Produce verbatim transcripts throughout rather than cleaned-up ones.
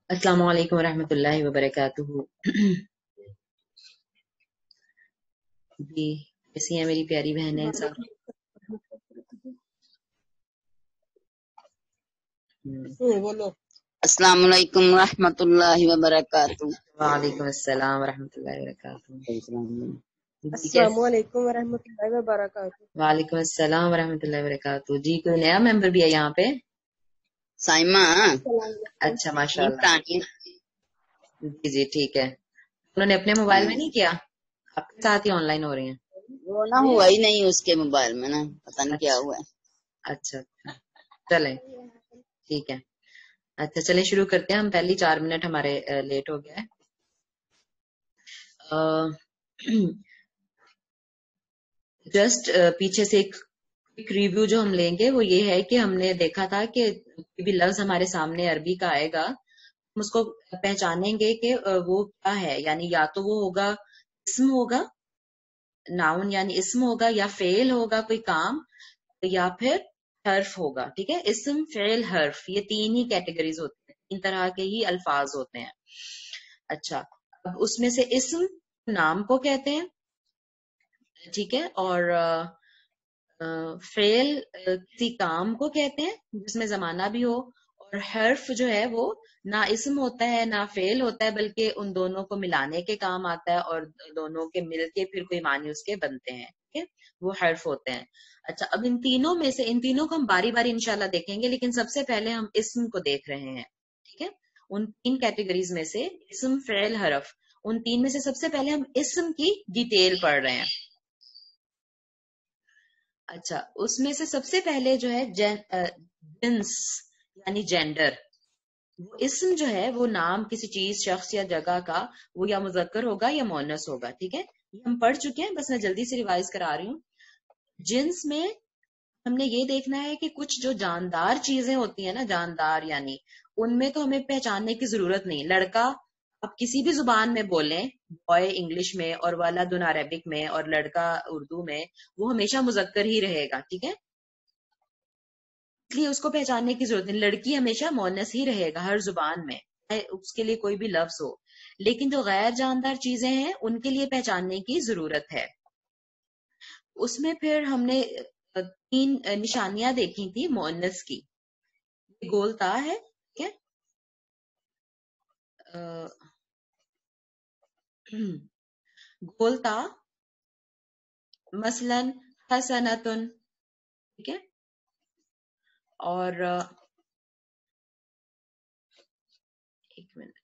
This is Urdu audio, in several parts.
السلام علیکم ورحمۃ اللہ وبرکاتہ. جی کیسی ہیں میری پیاری بہنیں سب؟ بولو السلام علیکم ورحمۃ اللہ وبرکاتہ. وعلیکم السلام ورحمۃ اللہ وبرکاتہ. السلام علیکم ورحمۃ اللہ وبرکاتہ. وعلیکم السلام ورحمۃ اللہ وبرکاتہ. جی کوئی نیا ممبر بھی ہے یہاں پہ؟ سائمہ اچھا ماشاء اللہ. جی جی ٹھیک ہے. انہوں نے اپنے موبائل میں نہیں کیا، آپ کے ساتھ ہی آن لائن ہو رہی ہیں؟ وہ نہ ہوا ہی نہیں اس کے موبائل میں نا، پتہ نہیں کیا ہوا ہے. اچھا اچھا چلیں ٹھیک ہے. اچھا چلیں شروع کرتے ہیں. ہم پہلی چار منٹ ہمارے لیٹ ہو گیا ہے. جسٹ پیچھے سے ایک ریویو جو ہم لیں گے وہ یہ ہے کہ ہم نے دیکھا تھا کہ کوئی بھی لفظ ہمارے سامنے عربی کا آئے گا ہم اس کو پہچانیں گے کہ وہ کیا ہے. یعنی یا تو وہ ہوگا اسم ہوگا، ناؤن یعنی اسم ہوگا، یا فعل ہوگا کوئی کام، یا پھر حرف ہوگا. ٹھیک ہے، اسم فعل حرف یہ تین ہی کیٹیگریز ہوتے ہیں، تین طرح کے ہی الفاظ ہوتے ہیں. اچھا اب اس میں سے اسم نام کو کہتے ہیں، ٹھیک ہے، اور فعل کسی کام کو کہتے ہیں جس میں زمانہ بھی ہو، اور حرف جو ہے وہ نہ اسم ہوتا ہے نہ فعل ہوتا ہے بلکہ ان دونوں کو ملانے کے کام آتا ہے اور دونوں کے مل کے پھر کوئی معنی اس کے بنتے ہیں. ٹھیک ہے، وہ حرف ہوتے ہیں. اچھا اب ان تینوں میں سے ان تینوں کو ہم باری باری انشاءاللہ دیکھیں گے، لیکن سب سے پہلے ہم اسم کو دیکھ رہے ہیں. ٹھیک ہے، ان تین کیٹیگریز میں سے اسم فعل حرف، ان تین میں سے سب سے پہلے ہم اسم کی ڈیٹیل پڑھ رہے ہیں. اچھا اس میں سے سب سے پہلے جو ہے جنس یعنی جینڈر. وہ اسم جو ہے وہ نام کسی چیز، شخص یا جگہ کا، وہ یا مذکر ہوگا یا مؤنث ہوگا. ٹھیک ہے، یہ ہم پڑھ چکے ہیں، بس میں جلدی سے ریوائز کرا رہی ہوں. جنس میں ہم نے یہ دیکھنا ہے کہ کچھ جو جاندار چیزیں ہوتی ہیں نا، جاندار یعنی ان میں تو ہمیں پہچاننے کی ضرورت نہیں. لڑکا آپ کسی بھی زبان میں بولیں، بوائے انگلش میں اور ولدن عربک میں اور لڑکا اردو میں، وہ ہمیشہ مذکر ہی رہے گا. ٹھیک ہے، اس لیے اس کو پہچاننے کی ضرورت نہیں. لڑکی ہمیشہ مؤنث ہی رہے گا ہر زبان میں، اس کے لیے کوئی بھی لفظ ہو. لیکن جو غیر جاندار چیزیں ہیں ان کے لیے پہچاننے کی ضرورت ہے. اس میں پھر ہم نے تین نشانیاں دیکھی تھی مؤنث کی. گول تا ہے، ٹھیک ہے، گول تا مثلا حسنتن، ٹھیک ہے، اور ایک منٹ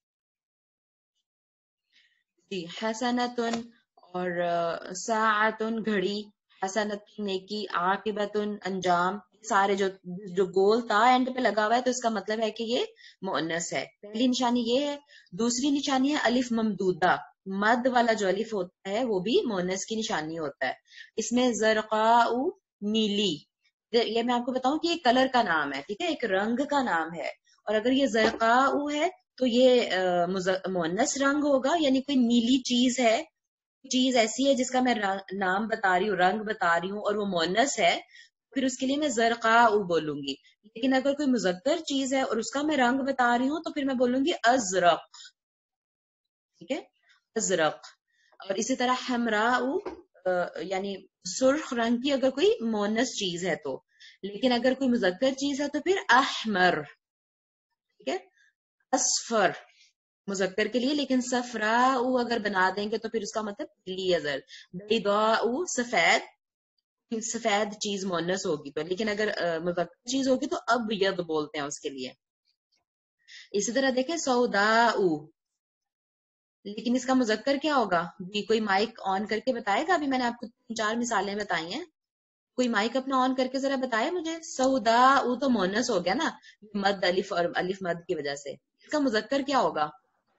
جی حسنتن اور ساعتن گھڑی، حسنتن نیکی، عاقبتن انجام، سارے جو جو گول تا اینڈ پہ لگا ہوا ہے تو اس کا مطلب ہے کہ یہ مؤنث ہے. پہلی نشانی یہ ہے. دوسری نشانی ہے الف ممدودہ، مد والا جو الف ہوتا ہے وہ بھی مؤنث کی نشانی ہوتا ہے. اس میں زرقاء نیلی، یہ میں آپ کو بتاؤں کہ یہ کلر کا نام ہے، ٹھیک ہے، ایک رنگ کا نام ہے. اور اگر یہ زرقاء ہے تو یہ مؤنث رنگ ہوگا، یعنی کوئی نیلی چیز ہے، چیز ایسی ہے جس کا میں نام بتا رہی ہوں، رنگ بتا رہی ہوں اور وہ مؤنث ہے، پھر اس کے لیے میں زرقاء بولوں گی. لیکن اگر کوئی مذکر چیز ہے اور اس کا میں رنگ بتا رہی ہوں تو پھر میں بولوں گی ازرق. ٹھیک ہے، ازرق. اور اسی طرح حمراء یعنی سرخ رنگ کی اگر کوئی مؤنث چیز ہے تو. لیکن اگر کوئی مذکر چیز ہے تو پھر احمر. ٹھیک ہے، اصفر مذکر کے لیے، لیکن صفراء اگر بنا دیں گے تو پھر اس کا مطلب پیلی ازر. بیضاء سفید، سفید چیز مؤنث ہوگی تو، لیکن اگر مذکر چیز ہوگی تو ابیض بولتے ہیں اس کے لیے. اسی طرح دیکھیں سوداء، لیکن اس کا مذکر کیا ہوگا؟ جی کوئی مائک آن کر کے بتائے گا؟ ابھی میں نے آپ کو تین چار مثالیں بتائی ہیں، کوئی مائک اپنا آن کر کے ذرا بتائے مجھے. سوداء تو مؤنث ہو گیا نا، مد الف اور الف مد کی وجہ سے. اس کا مذکر کیا ہوگا؟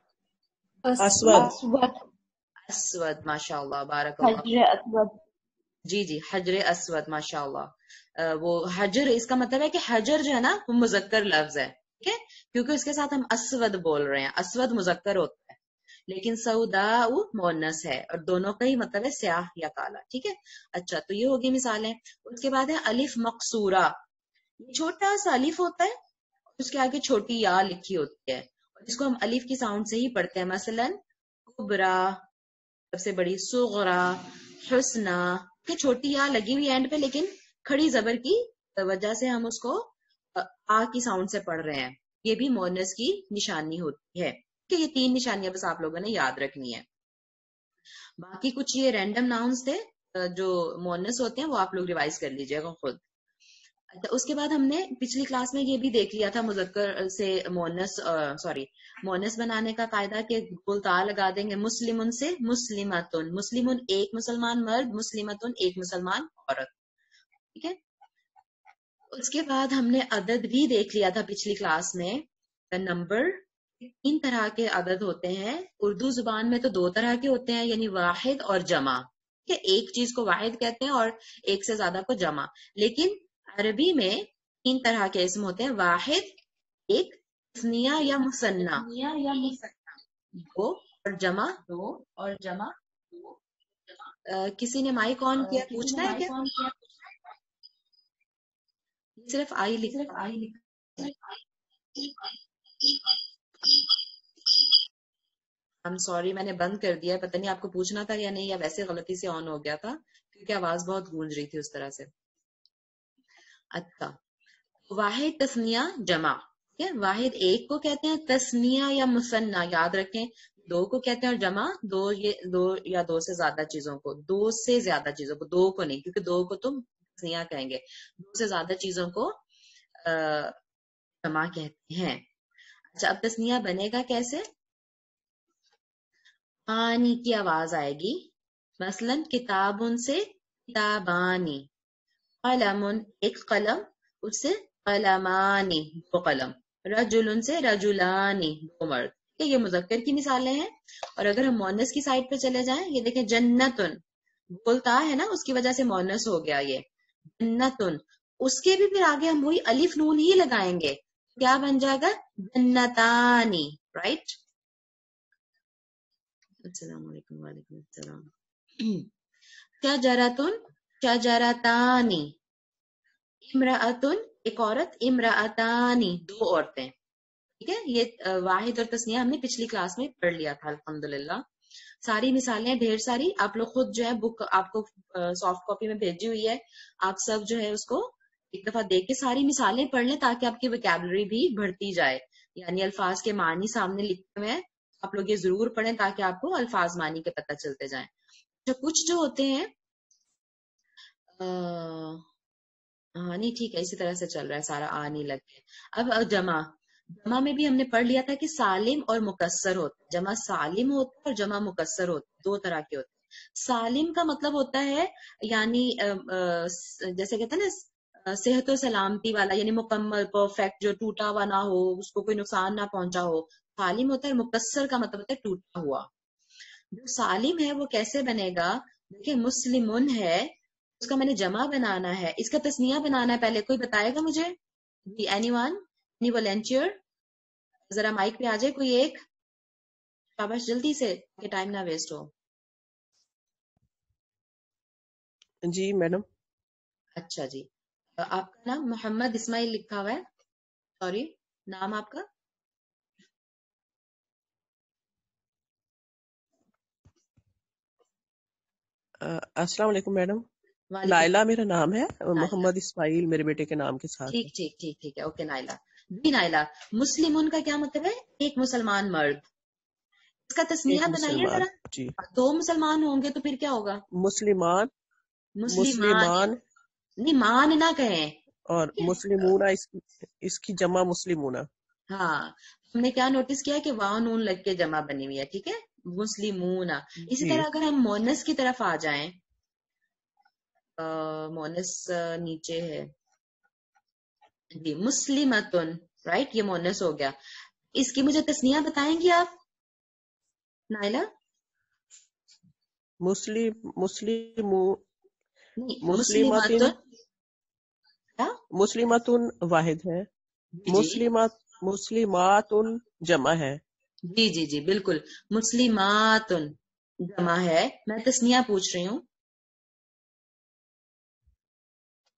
اسود. اسود، ماشاء اللہ، بارک اللہ. حجر اسود. جی جی حجر اسود، ماشاء اللہ. وہ حجر اس کا مطلب ہے کہ حجر جو ہے نا وہ مذکر لفظ ہے، ٹھیک ہے، کیونکہ اس کے ساتھ ہم اسود بول رہے ہیں. اسود مذکر ہوتا ہے لیکن سوداء مؤنث ہے، اور دونوں کا ہی مطلب ہے سیاہ یا کالا. ٹھیک ہے، اچھا تو یہ ہوگی مثالیں. اس کے بعد ہے الف مقصورہ. یہ چھوٹا سا الف ہوتا ہے، اس کے آگے چھوٹی یا لکھی ہوتی ہے، اس کو ہم الف کی ساؤنڈ سے ہی پڑھتے ہیں. مثلاً کبرا سب سے بڑی، صغرا، حسنا، کہ چھوٹی یا لگی ہوئی اینڈ پہ لیکن کھڑی زبر کی وجہ سے ہم اس کو آ کی ساؤنڈ سے پڑھ رہے ہیں. یہ بھی مونس کی نشانی ہوتی ہے کہ یہ تین نشانیاں بس آپ لوگوں نے یاد رکھنی ہے. باقی کچھ یہ رینڈم ناؤنس تھے جو مونس ہوتے ہیں وہ آپ لوگ ریوائز کر لیجئے گا خود. اس کے بعد ہم نے پچھلی کلاس میں یہ بھی دیکھ لیا تھا مذکر سے مونس سوری مونس بنانے کا قاعدہ کہ گول تا لگا دیں گے. مسلمن سے مسلمتن، مسلمن ایک مسلمان مرد، مسلمتن ایک مسلمان عورت. ٹھیک ہے. اس کے بعد ہم نے عدد بھی دیکھ لیا تھا پچھلی کلاس میں. نمبر تین طرح کے عدد ہوتے ہیں. اردو زبان میں تو دو طرح کے ہوتے ہیں، یعنی واحد اور جمع. کہ ایک چیز کو واحد کہتے ہیں اور ایک سے زیادہ کو جمع. لیکن عربی میں تین طرح کے اسم ہوتے ہیں: واحد، ایک، تثنیہ یا مثنیٰ، دو اور جمع. دو اور جمع. کسی نے مائک آن کیا؟ پوچھنا ہے کیا؟ صرف آئی لکھ I'm sorry میں نے بند کر دیا. پتہ نہیں آپ کو پوچھنا تھا یا نہیں، یا ویسے غلطی سے آن ہو گیا تھا کیونکہ آواز بہت گونج رہی تھی اس طرح سے. اچھا، واحد، تثنیہ، جمع. واحد ایک کو کہتے ہیں، تثنیہ یا مثنیٰ یاد رکھیں دو کو کہتے ہیں، اور جمع دو یہ دو یا دو سے زیادہ چیزوں کو، دو سے زیادہ چیزوں کو، دو کو نہیں کیونکہ دو کو تم تثنیہ کہیں گے، دو سے زیادہ چیزوں کو جمع کہتے ہیں. اچھا، اب تثنیہ بنے گا کیسے؟ آنی کی آواز آئے گی. مثلا کتابن سے کتابانی، قلم ایک قلم، اس سے قلمانی دو قلم، رجل سے رجلانی دو مرد. یہ مذکر کی مثالیں ہیں. اور اگر ہم مونس کی سائڈ پہ چلے جائیں، یہ دیکھیں جنتن بولتا ہے نا، اس کی وجہ سے مونس ہو گیا یہ جنتن. اس کے بھی پھر آگے ہم وہی الف نون ہی لگائیں گے، کیا بن جائے گا؟ جنتانی. رائٹ. السلام علیکم. وعلیکم السلام. شجرتن شجرتانی، امرأتن ایک عورت، امرأتانی دو عورتیں. ٹھیک ہے. یہ واحد اور تثنیہ ہم نے پچھلی کلاس میں پڑھ لیا تھا الحمدللہ. ساری مثالیں ڈھیر ساری آپ لوگ خود جو ہے بک آپ کو سافٹ کاپی میں بھیجی ہوئی ہے، آپ سب جو ہے اس کو ایک دفعہ دیکھ کے ساری مثالیں پڑھ لیں تاکہ آپ کی ویکیبلری بھی بڑھتی جائے. یعنی الفاظ کے معنی سامنے لکھے ہوئے ہیں، آپ لوگ یہ ضرور پڑھیں تاکہ آپ کو الفاظ معنی کے پتہ چلتے جائیں. جو کچھ جو ہوتے ہیں ہاں نہیں ٹھیک ہے، اسی طرح سے چل رہا ہے سارا، آ نہیں لگ کے. اب جمع جمع میں بھی ہم نے پڑھ لیا تھا کہ سالم اور مکسر ہوتا ہے. جمع سالم ہوتا ہے اور جمع مکسر ہوتا ہے، دو طرح کے ہوتے ہیں. سالم کا مطلب ہوتا ہے یعنی جیسے کہتے ہیں نا صحت و سلامتی والا، یعنی مکمل پرفیکٹ، جو ٹوٹا ہوا نہ ہو، اس کو کوئی نقصان نہ پہنچا ہو، سالم ہوتا ہے. اور مکسر کا مطلب ہوتا ہے ٹوٹا ہوا. جو سالم ہے وہ کیسے بنے گا؟ دیکھیں مسلمن ہے، اس کا میں نے جمع بنانا ہے، اس کا تثنیہ بنانا ہے. پہلے کوئی بتائے گا مجھے؟ Anyone, any volunteer? ذرا مائک پہ آ جائے کوئی ایک، شاباش جلدی سے کہ ٹائم نہ ویسٹ ہو. جی میڈم. اچھا جی، آپ کا نام محمد اسماعیل لکھا ہوا ہے، سوری نام آپ کا؟ السلام علیکم میڈم. وعلیکم. لائلہ میرا نام ہے، محمد اسماعیل میرے بیٹے کے نام کے ساتھ. ٹھیک ٹھیک ٹھیک ٹھیک ہے، اوکے نائلہ. جی نائلہ، مسلمون کا کیا مطلب ہے؟ ایک مسلمان مرد. اس کا تثنیہ بنائیے ذرا. جی دو مسلمان ہوں گے تو پھر کیا ہوگا؟ مسلمان، مسلمان نہیں، مان نہ کہیں. اور مسلمون اس کی اس کی جمع مسلمون. ہاں ہم نے کیا نوٹس کیا کہ واو نون لگ کے جمع بنی ہوئی ہے. ٹھیک ہے، مسلمون. اسی جی طرح اگر ہم مونس کی طرف آ جائیں، مونس نیچے ہے جی، مسلمتن. رائٹ، یہ مونس ہو گیا. اس کی مجھے تثنیہ بتائیں گی آپ نائلہ؟ مسلم مسلم مسلمتن مسلمتن واحد ہے، مسلمات مسلماتن جمع ہے. جی جی جی بالکل، مسلماتن جمع ہے. میں تثنیہ پوچھ رہی ہوں.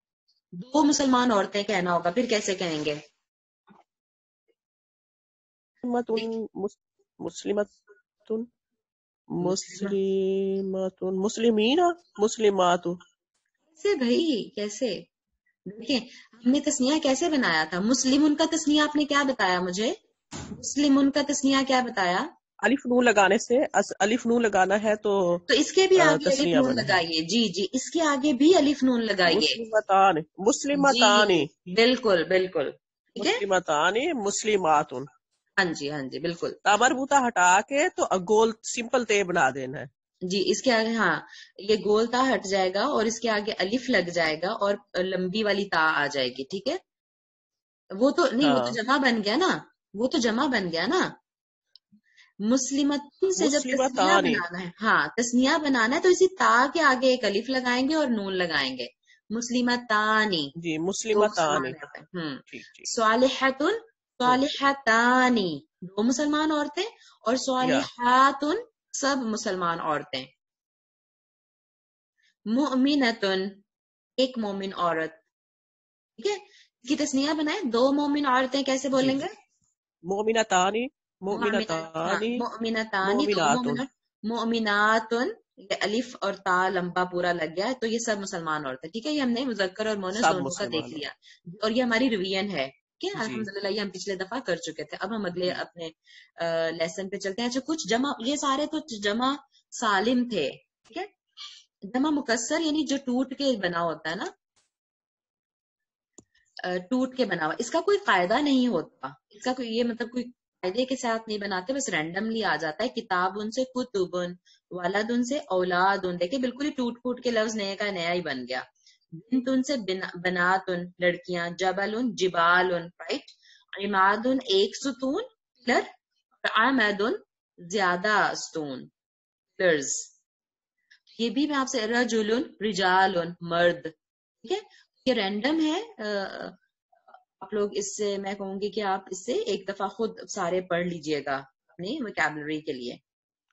دو مسلمان عورتیں کہنا ہوگا، پھر کیسے کہیں گے؟ मुस्लिमतुन मुस्लिमा मुस्लिमतुन मुस्लिमीना मुस्लिमातु। कैसे भाई, कैसे? देखिए हमने तस्निया कैसे बनाया था। मुस्लिमुन का तस्निया आपने क्या बताया मुझे? मुस्लिमुन का तस्निया क्या बताया? अलिफ नून लगाने से अस, अलिफ नून लगाना है तो तो इसके भी अ, आगे अलिफ तस्निया नून बना है। लगाइए। जी जी, इसके आगे भी अलिफ नून लगाइए। मुस्लिमतान जी मुस्लिमतानी बिल्कुल बिल्कुल, ठीक है। मुस्लिमतानी मुस्लिमातुन। हाँ जी हाँ जी बिल्कुल। तामर बूता हटा के तो गोल सिंपल ते बना देना है। जी इसके आगे हाँ, ये गोल ता हट जाएगा और इसके आगे अलिफ लग जाएगा और लंबी वाली ता आ जाएगी, ठीक है। वो तो नहीं, वो तो हाँ जमा बन गया ना, वो तो जमा बन गया ना। मुस्लिमतुन से जब तस्निया मुस्लिमतानी। बनाना है, हाँ तस्निया बनाना है तो इसी ता के आगे एक अलिफ लगाएंगे और नून लगाएंगे। मुस्लिमतानी, जी दो मुस्लिमतानी। मुसलमान औरतें। हम्म। ठीक ठीक। स्वालिहतुन, हो स्वालिहतानी दो मुसलमान औरतें, और या स्वालिहातुन सब मुसलमान औरतें। मुअमिनतुन एक मोमिन औरत, ठीक है। इसकी तस्निया बनाए, दो मोमिन औरतें कैसे जी बोलेंगे? मोमिनतानी मोमिना, हाँ मोमिनतानी मोमिनतानी दो मोमिनातुन। मोमिन, मोमिनातुन ये अलिफ और ता लंबा पूरा लग गया है तो ये सब मुसलमान औरतें, ठीक है। ये हमने मुजक्कर और मोनस सब दोनों का देख मुसलमान। लिया और ये हमारी रिवीजन है, ठीक है। जी अल्हम्दुलिल्लाह ये हम पिछले दफा कर चुके थे। अब हम अगले जी अपने लेसन पे चलते हैं। अच्छा कुछ जमा, ये सारे तो जमा सालिम थे, ठीक है। जमा मुकस्सर यानी जो टूट के बना होता है ना, अ, टूट के बना हुआ, इसका कोई फायदा नहीं होता। इसका कोई ये मतलब कोई फायदे के साथ नहीं बनाते, बस रैंडमली आ जाता है। किताबुन से कुतुबुन, वालदुन से औलादुन, देखिए बिल्कुल ही टूट फूट के लफ्ज नए का नया ही बन गया। बिन्तुन से बिना, बनातुन लड़कियां, जबलुन जिबालुन, राइट। इमादुन एक सुतून पिलर, और आमदुन ज्यादा स्तून पिलर्स। ये भी मैं आपसे, रजुलुन रिजालुन मर्द, ठीक है। ये रैंडम है। अ, आप लोग इससे, मैं कहूंगी कि आप इससे एक दफा खुद सारे पढ़ लीजिएगा अपनी वोकैबुलरी के लिए।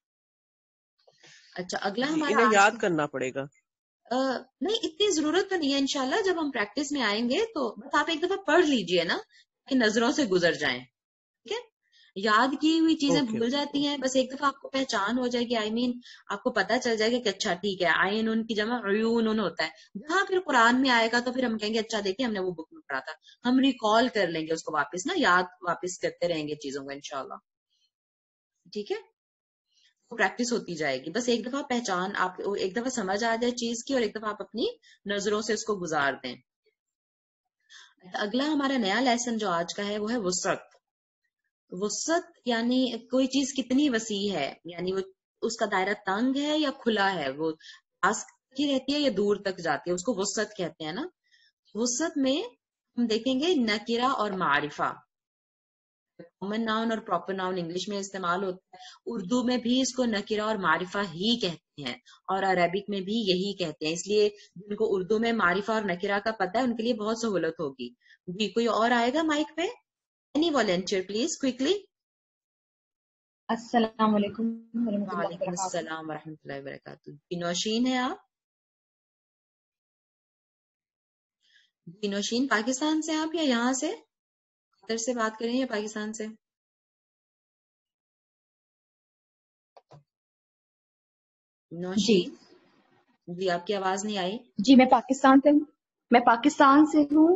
अच्छा अगला जी हमारा इन्हें आज याद का, करना पड़ेगा। अ, नहीं इतनी जरूरत तो नहीं है। इंशाल्लाह जब हम प्रैक्टिस में आएंगे तो बस आप एक दफा पढ़ लीजिए ना, कि नजरों से गुजर जाएं, ठीक है। याद की हुई चीजें ओके भूल ओके जाती हैं, बस एक दफा आपको पहचान हो जाएगी। आई I मीन mean, आपको पता चल जाएगा कि अच्छा ठीक है, आइन उन की जमा अयून उन होता है। जहां फिर कुरान में आएगा तो फिर हम कहेंगे अच्छा देखिए हमने वो बुक में पढ़ा था, हम रिकॉल कर लेंगे उसको वापस ना, याद वापस करते रहेंगे चीजों को इंशाल्लाह, ठीक है। तो प्रैक्टिस होती जाएगी। बस एक दफा पहचान आप, एक दफा समझ आ जाए चीज की और एक दफा आप अपनी नजरों से उसको गुजार दें। अगला हमारा नया लेसन जो आज का है वो है वुसअत। वुसअत यानी कोई चीज कितनी वसी है, यानी वो उसका दायरा तंग है या खुला है, वो पास की रहती है या दूर तक जाती है, उसको वुसअत कहते हैं ना। वुसअत में हम देखेंगे नकीरा और मारिफा। कॉमन नाउन और प्रॉपर नाउन इंग्लिश में इस्तेमाल होता है, उर्दू में भी इसको नकीरा और मारिफा ही कहते हैं, और अरबिक में भी यही कहते हैं। इसलिए जिनको उर्दू में मारिफा और नकीरा का पता है उनके लिए बहुत सहूलत होगी। जी कोई और आएगा माइक पे? Any volunteer please quickly. अस्सलाम वालेकुम रहमतुल्लाहि वालेकुम वबरकातुहू। अस्सलाम वरहमतुल्लाहि वबरकातुहू। जी नौशीन है आप? जी नौशीन पाकिस्तान से आप या यहाँ से, कतर से बात करें या पाकिस्तान से? जी नौशीन जी आपकी आवाज नहीं आई। जी मैं पाकिस्तान से हूँ, मैं पाकिस्तान से हूँ,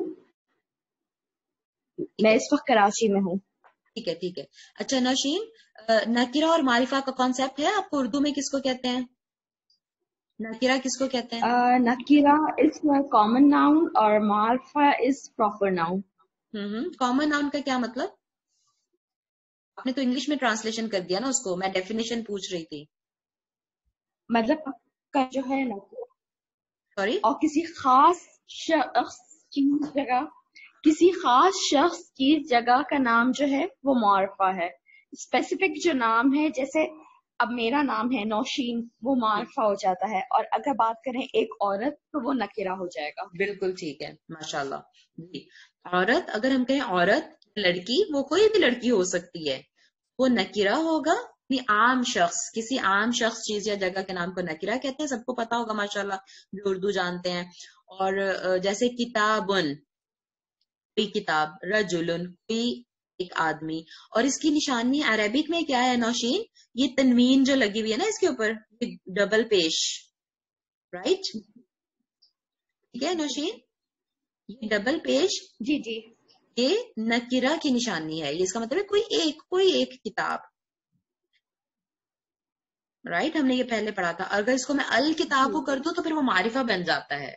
ठीक मैं है इस वक्त कराची में हूँ। ठीक है ठीक है। अच्छा नौशीन, अ, नकीरा और मारिफा का कॉन्सेप्ट है आपको उर्दू में किसको कहते हैं? नकीरा किसको कहते हैं? नकीरा इज कॉमन नाउन और मारिफा is proper noun. Hmm common noun का क्या मतलब? आपने तो इंग्लिश में ट्रांसलेशन कर दिया ना उसको, मैं डेफिनेशन पूछ रही थी। मतलब का जो है ना, सॉरी। और किसी खास शख्स की जगह, किसी खास शख्स की जगह का नाम जो है वो मारिफा है। स्पेसिफिक जो नाम है, जैसे अब मेरा नाम है नौशीन, वो मारिफा हो जाता है, और अगर बात करें एक औरत तो वो नकीरा हो जाएगा। बिल्कुल ठीक है माशाल्लाह जी। औरत, अगर हम कहें औरत लड़की, वो कोई भी लड़की हो सकती है, वो नकीरा होगा। आम शख्स, किसी आम शख्स चीज या जगह के नाम को नकीरा कहते हैं, सबको पता होगा माशाल्लाह जो उर्दू जानते हैं। और जैसे किताबुन कोई किताब, रजुलुन कोई ایک آدمی. اور اس کی نشانی عربک میں کیا ہے نوشین؟ یہ تنوین جو لگی ہوئی ہے نا اس کے اوپر، ڈبل پیش، رائٹ؟ ٹھیک ہے نوشین، یہ ڈبل پیش جی جی یہ نکرہ کی نشانی ہے. یہ اس کا مطلب ہے کوئی ایک کوئی ایک کتاب، رائٹ؟ ہم نے یہ پہلے پڑھا تھا. اگر اس کو میں الکتاب کو کر دوں تو پھر وہ معرفہ بن جاتا ہے.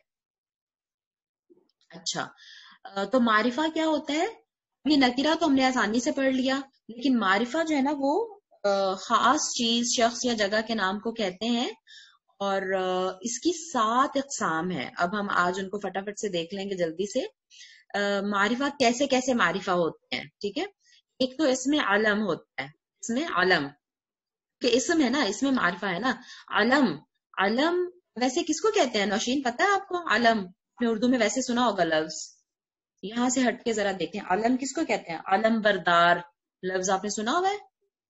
اچھا، تو معرفہ کیا ہوتا ہے؟ یہ نکرہ تو ہم نے آسانی سے پڑھ لیا، لیکن معرفہ جو ہے نا وہ خاص چیز، شخص یا جگہ کے نام کو کہتے ہیں، اور اس کی سات اقسام ہیں. اب ہم آج ان کو فٹافٹ سے دیکھ لیں گے جلدی سے. معرفہ کیسے کیسے معرفہ ہوتے ہیں، ٹھیک ہے؟ ایک تو اس میں علم ہوتا ہے، اس میں علم کہ اسم ہے نا، اس میں معرفہ ہے نا. علم، علم ویسے کس کو کہتے ہیں نوشین، پتہ ہے آپ کو؟ علم اردو میں ویسے سنا ہوگا لفظ، یہاں سے ہٹ کے ذرا دیکھیں، علم کس کو کہتے ہیں؟ علم بردار لفظ آپ نے سنا ہوا ہے؟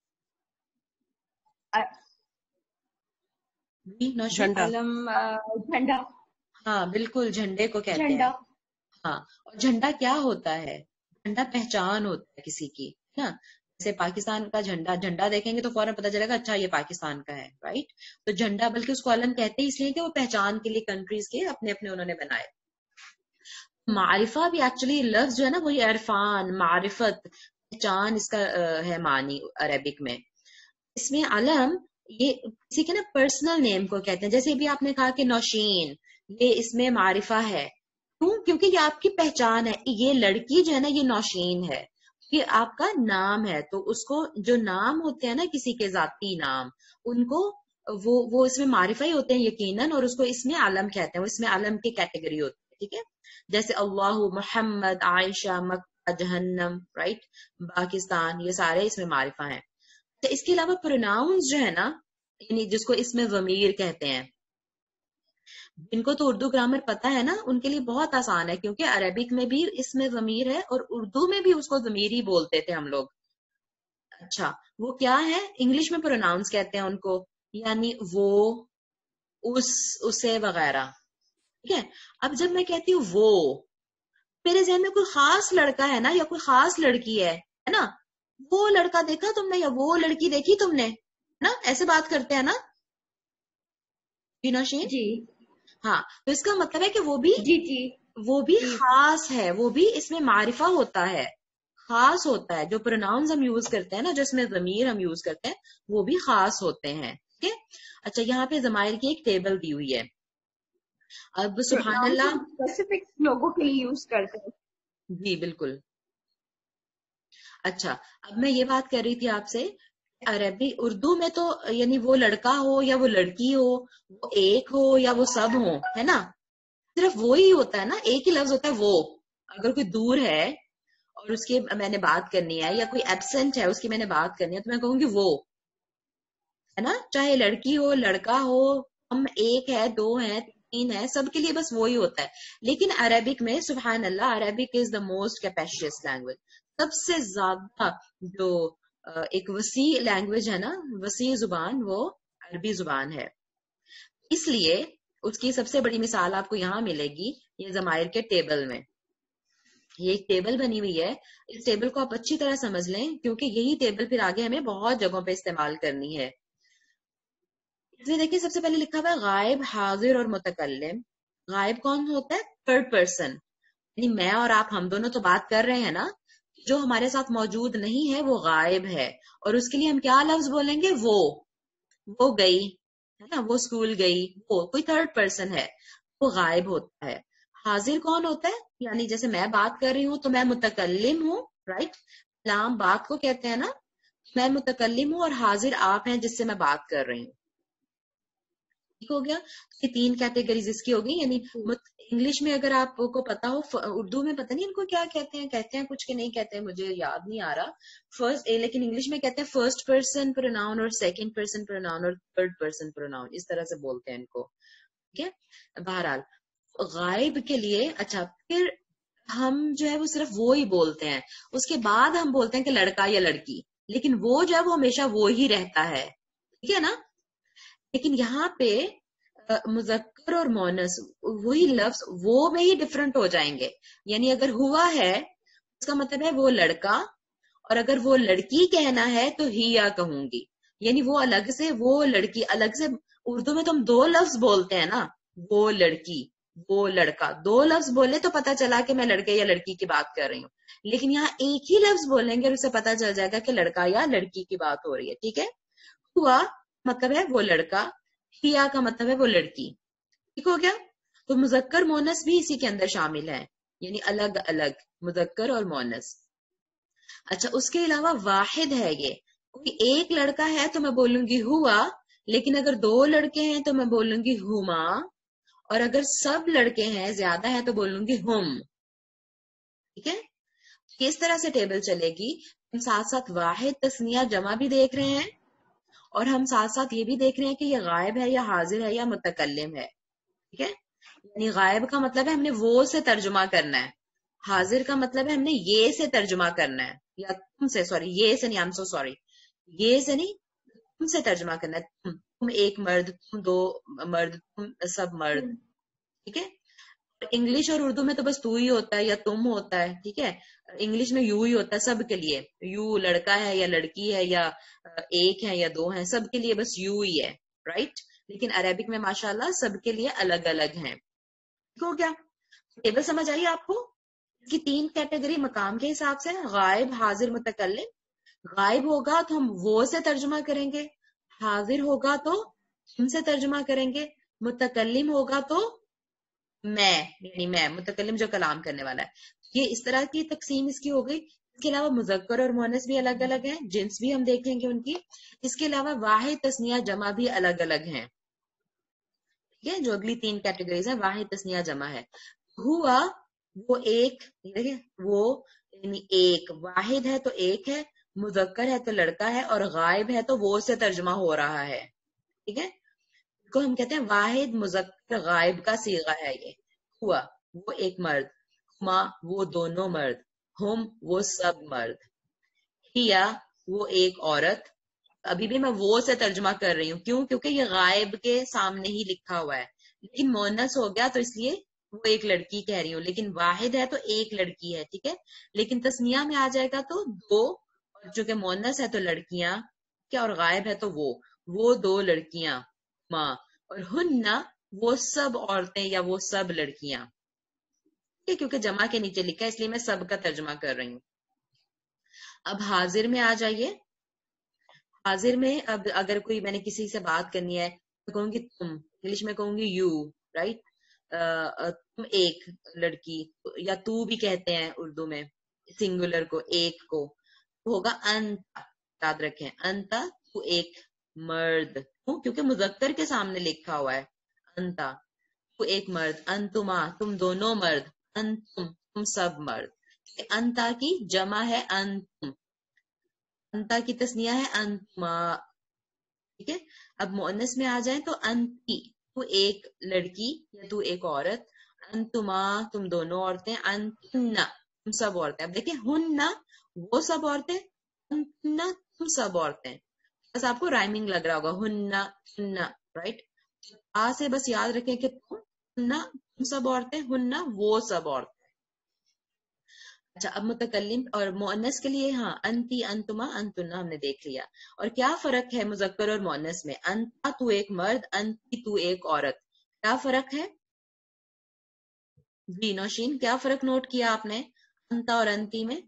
نوشین جھنڈا. علم، جھنڈا. ہاں بالکل، جھنڈے کو کہتے ہیں. جھنڈا. ہاں، اور جھنڈا کیا ہوتا ہے؟ جھنڈا پہچان ہوتا ہے کسی کی نا. جیسے پاکستان کا جھنڈا، جھنڈا دیکھیں گے تو فوراً پتہ چلے گا اچھا یہ پاکستان کا ہے، رائٹ؟ تو جھنڈا، بلکہ اس کو علم کہتے ہیں اس لیے کہ وہ پہچان کے لیے کنٹریز کے اپنے اپنے انہوں نے بنائے. معرفہ بھی ایکچولی لفظ جو ہے نا وہی عرفان، معرفت، پہچان، اس کا ہے معنی عربک میں. اس میں علم یہ کسی کے نا پرسنل نیم کو کہتے ہیں. جیسے بھی آپ نے کہا کہ نوشین، یہ اس میں معرفہ ہے. کیوں؟ کیونکہ یہ آپ کی پہچان ہے. یہ لڑکی جو ہے نا یہ نوشین ہے، یہ آپ کا نام ہے. تو اس کو جو نام ہوتے ہیں نا کسی کے ذاتی نام، ان کو وہ وہ اس میں معرفہ ہی ہوتے ہیں یقیناً، اور اس کو اس میں علم کہتے ہیں. وہ اس میں علم کی کیٹیگری ہوتی ہے، ٹھیک ہے؟ جیسے اللہ، محمد، عائشہ، مکہ، جہنم، رائٹ، پاکستان، یہ سارے اس میں معرفہ ہیں. اس کے علاوہ پروناؤنز جو ہے نا، یعنی جس کو اس میں ضمیر کہتے ہیں، جن کو تو اردو گرامر پتا ہے نا ان کے لیے بہت آسان ہے، کیونکہ عربک میں بھی اس میں ضمیر ہے اور اردو میں بھی اس کو ضمیر ہی بولتے تھے ہم لوگ. اچھا، وہ کیا ہے؟ انگلش میں پروناؤنس کہتے ہیں ان کو، یعنی وہ، اس، اسے وغیرہ، ٹھیک ہے؟ اب جب میں کہتی ہوں وہ، میرے ذہن میں کوئی خاص لڑکا ہے نا یا کوئی خاص لڑکی ہے ہے نا. وہ لڑکا دیکھا تم نے یا وہ لڑکی دیکھی تم نے نا، ایسے بات کرتے ہیں نا جی نوشین؟ جی ہاں، تو اس کا مطلب ہے کہ وہ بھی جی جی وہ بھی جی خاص ہے، وہ بھی اس میں معرفہ ہوتا ہے، خاص ہوتا ہے. جو پروناؤنز ہم یوز کرتے ہیں نا، جو اس میں ضمیر ہم یوز کرتے ہیں، وہ بھی خاص ہوتے ہیں، ٹھیک ہے؟ اچھا، یہاں پہ ضمائر کی ایک ٹیبل دی ہوئی ہے. اب سبحان اللہ، اسپیسیفک لوگوں کے لیے یوز کرتے ہیں. جی بالکل. اچھا، اب میں یہ بات کر رہی تھی آپ سے، عربی اردو میں تو یعنی وہ لڑکا ہو یا وہ لڑکی ہو، وہ ایک ہو یا وہ سب ہو، ہے نا، صرف وہی ہوتا ہے نا، ایک ہی لفظ ہوتا ہے وہ. اگر کوئی دور ہے اور اس کی میں نے بات کرنی ہے، یا کوئی ایبسنٹ ہے اس کی میں نے بات کرنی ہے، تو میں کہوں گی وہ، ہے نا، چاہے لڑکی ہو لڑکا ہو، ہم ایک ہے، دو ہے، تین ہے، سب کے لیے بس وہی ہوتا ہے. لیکن عربک میں سبحان اللہ، Arabic is the most capacious language. سب سے زیادہ جو ایک وسیع لینگویج ہے نا، وسیع زبان، وہ عربی زبان ہے. اس لیے اس کی سب سے بڑی مثال آپ کو یہاں ملے گی، یہ ضمائر کے ٹیبل میں. یہ ایک ٹیبل بنی ہوئی ہے، اس ٹیبل کو آپ اچھی طرح سمجھ لیں، کیونکہ یہی ٹیبل پھر آگے ہمیں بہت جگہوں پہ استعمال کرنی ہے. اس میں دیکھیں، سب سے پہلے لکھا ہوا ہے غائب، حاضر اور متکلم. غائب کون ہوتا ہے؟ تھرڈ پرسن، یعنی میں اور آپ، ہم دونوں تو بات کر رہے ہیں نا، جو ہمارے ساتھ موجود نہیں ہے وہ غائب ہے، اور اس کے لیے ہم کیا لفظ بولیں گے؟ وہ وہ گئی، ہے نا، وہ اسکول گئی، وہ کوئی تھرڈ پرسن ہے، وہ غائب ہوتا ہے. حاضر کون ہوتا ہے؟ یعنی جیسے میں بات کر رہی ہوں تو میں متکلم ہوں، رائٹ؟ کلام بات کو کہتے ہیں نا، میں متکلم ہوں اور حاضر آپ ہیں جس سے میں بات کر رہی ہوں. ٹھیک ہو گیا؟ یہ تین کیٹیگریز اس کی ہو گئی. یعنی انگلش میں اگر آپ کو پتا ہو، اردو میں پتہ نہیں ان کو کیا کہتے ہیں، کہتے ہیں کچھ کہ نہیں کہتے ہیں، مجھے یاد نہیں آ رہا. فرسٹ، لیکن انگلش میں کہتے ہیں فرسٹ پرسن پروناؤن اور سیکنڈ پرسن پروناؤن اور تھرڈ پرسن پروناؤن، اس طرح سے بولتے ہیں ان کو، ٹھیک ہے؟ بہرحال غائب کے لیے، اچھا، پھر ہم جو ہے وہ صرف وہ ہی بولتے ہیں، اس کے بعد ہم بولتے ہیں کہ لڑکا یا لڑکی، لیکن وہ جو ہے وہ ہمیشہ وہ ہی رہتا ہے، ٹھیک ہے نا؟ لیکن یہاں پہ مذکر اور مونس، وہی لفظ وہ میں ہی ڈفرنٹ ہو جائیں گے. یعنی اگر ہوا ہے اس کا مطلب ہے وہ لڑکا، اور اگر وہ لڑکی کہنا ہے تو ہیا کہوں گی، یعنی وہ الگ سے، وہ لڑکی الگ سے. اردو میں تو ہم دو لفظ بولتے ہیں نا، وہ لڑکی وہ لڑکا، دو لفظ بولے تو پتا چلا کہ میں لڑکے یا لڑکی کی بات کر رہی ہوں. لیکن یہاں ایک ہی لفظ بولیں گے اور اسے پتا چل جائے گا کہ لڑکا یا لڑکی کی بات ہو رہی ہے. ٹھیک ہے، ہوا مطلب ہے وہ لڑکا، ہیا کا مطلب ہے وہ لڑکی. ٹھیک ہو گیا؟ تو مذکر مونس بھی اسی کے اندر شامل ہے، یعنی الگ الگ مذکر اور مونس. اچھا، اس کے علاوہ واحد ہے، یہ کوئی ایک لڑکا ہے تو میں بولوں گی ہوا، لیکن اگر دو لڑکے ہیں تو میں بولوں گی ہما، اور اگر سب لڑکے ہیں زیادہ ہیں تو بولوں گی ہم. ٹھیک ہے، کس طرح سے ٹیبل چلے گی؟ ہم ساتھ ساتھ واحد تثنیہ جمع بھی دیکھ رہے ہیں، اور ہم ساتھ ساتھ یہ بھی دیکھ رہے ہیں کہ یہ غائب ہے یا حاضر ہے یا متکلم ہے. ٹھیک ہے، یعنی غائب کا مطلب ہے ہم نے وہ سے ترجمہ کرنا ہے، حاضر کا مطلب ہے ہم نے یہ سے ترجمہ کرنا ہے، یا تم سے، سوری یہ سے نہیں، I'm so sorry، یہ سے نہیں، تم سے ترجمہ کرنا ہے. تم تم ایک مرد، تم دو مرد، تم سب مرد. ٹھیک ہے، انگلش اور اردو میں تو بس تو ہی ہوتا ہے یا تم ہوتا ہے. ٹھیک ہے، انگلش میں یو ہی ہوتا ہے سب کے لیے، یو لڑکا ہے یا لڑکی ہے یا ایک ہے یا دو ہیں، سب کے لیے بس یو ہی ہے، رائٹ. لیکن عربک میں ماشاءاللہ سب کے لیے الگ الگ ہیں. ٹھیک ہو گیا؟ ٹیبل سمجھ آئیے آپ کو؟ اس کی تین کیٹیگری مقام کے حساب سے، غائب، حاضر، متکلم. غائب ہوگا تو ہم وہ سے ترجمہ کریں گے، حاضر ہوگا تو ہم سے ترجمہ کریں گے، متکلم ہوگا تو میں، یعنی میں متکلم جو کلام کرنے والا ہے. یہ اس طرح کی تقسیم اس کی ہو گئی. اس کے علاوہ مذکر اور مؤنث بھی الگ الگ ہیں، جنس بھی ہم دیکھ لیں گے ان کی. اس کے علاوہ واحد تثنیہ جمع بھی الگ الگ ہیں. ٹھیک ہے، جو اگلی تین کیٹیگریز ہیں واحد تثنیہ جمع ہے. ہوا وہ ایک، دیکھیں وہ یعنی ایک، واحد ہے تو ایک ہے، مذکر ہے تو لڑکا ہے، اور غائب ہے تو وہ سے ترجمہ ہو رہا ہے. ٹھیک ہے، کو ہم کہتے ہیں واحد مذکر غائب کا صیغہ ہے. یہ ہوا وہ ایک مرد، ہما وہ دونوں مرد، ہم وہ سب مرد، ہیا وہ ایک عورت. ابھی بھی میں وہ سے ترجمہ کر رہی ہوں، کیوں؟ کیونکہ یہ غائب کے سامنے ہی لکھا ہوا ہے. لیکن مونس ہو گیا تو اس لیے وہ ایک لڑکی کہہ رہی ہوں، لیکن واحد ہے تو ایک لڑکی ہے. ٹھیک ہے، لیکن تسنیہ میں آ جائے گا تو دو، اور جو کہ مونس ہے تو لڑکیاں کیا، اور غائب ہے تو وہ وہ دو لڑکیاں، ماں، اور ہننا وہ سب عورتیں یا وہ سب لڑکیاں. کیونکہ جمع کے نیچے لکھا ہے اس لیے میں سب کا ترجمہ کر رہی ہوں. اب حاضر میں آ جائیے. حاضر میں اب اگر کوئی میں نے کسی سے بات کرنی ہے تو کہوں گی تم، انگلش میں کہوں گی یو، رائٹ. تم ایک لڑکی، یا تو بھی کہتے ہیں اردو میں سنگولر کو، ایک کو ہوگا انتا. یاد رکھیں انتا تو ایک مرد، کیونکہ مذکر کے سامنے لکھا ہوا ہے انتا تو ایک مرد، انتما تم دونوں مرد، انتم تم سب مرد. انتا کی جمع ہے انتم، انتا کی تسنیہ ہے انتما. ٹھیک ہے، اب مؤنث میں آ جائیں تو انتی تو ایک لڑکی یا تو ایک عورت، انتما تم دونوں عورتیں، انتنا تم سب عورتیں. اب دیکھیں ہننا وہ سب عورتیں، انتنا تم سب عورتیں. بس آپ کو رائمنگ لگ رہا ہوگا، ہننا ہننا، رائٹ. آ سے بس یاد رکھیں کہ تم ہننا تم سب عورتیں، ہننا وہ سب عورتیں. اچھا، اب متکلم اور مؤنث کے لیے ہاں انتی، انتما، انتنا ہم نے دیکھ لیا. اور کیا فرق ہے مذکر اور مؤنث میں؟ انتا تو ایک مرد، انتی تو ایک عورت. کیا فرق ہے جی نوشین؟ کیا فرق نوٹ کیا آپ نے انتا اور انتی میں؟